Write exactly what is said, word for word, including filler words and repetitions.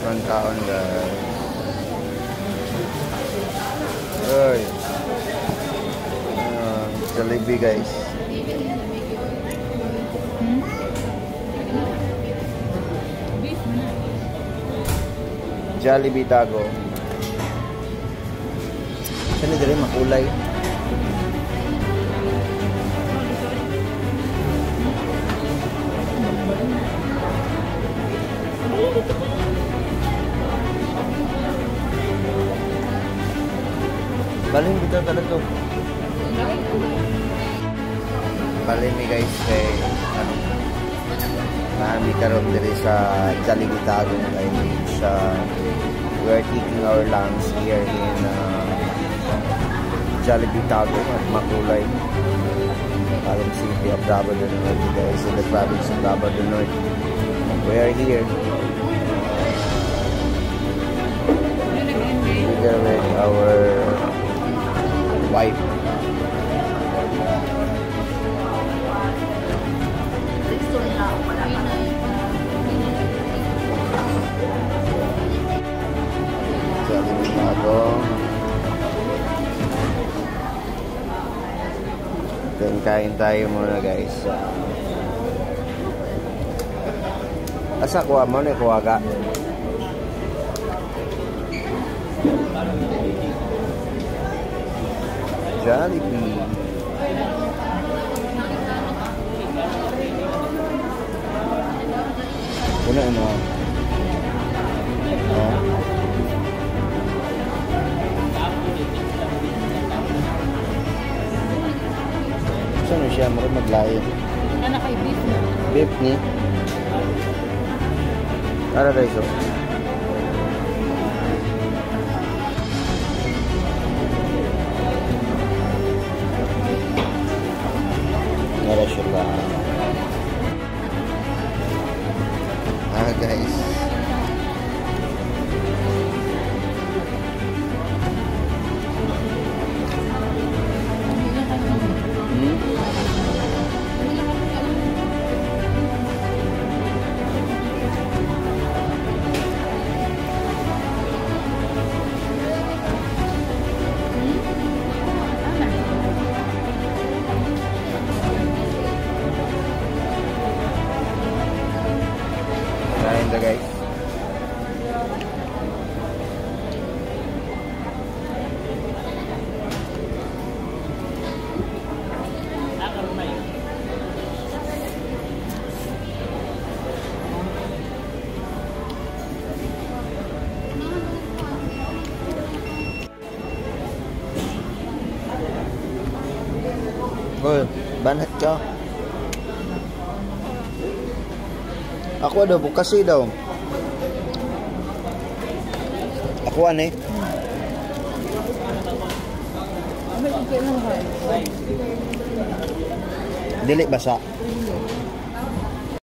Ang taon guys. Oy. Uh, Jollibee guys. Jollibee tago. Saan dito rin makulay? Baling dito talaga to. Baling ni guys kay ano? Kami karon diri sa Jollibee tago guys. Sa we are taking our lunch here in uh, Jollibee tago at makulay. Alam City of Davao del Norte guys, in the province of Davao del Norte. We are here together with our wife. Jollibee tago. Then kain tayo muna guys. Asa kuha mo na kuha ka? Jollibee. Ano ano? Oh. Saan siya? Marami maglayo. Ano kay beef na? Beef ni? Ano tayo so? Nara siya ba? Ah guys. Hmm? Kain na guys. Ôi, bán hết cho. Ako daw, bukasi daw. Ako ano eh? Dili basa.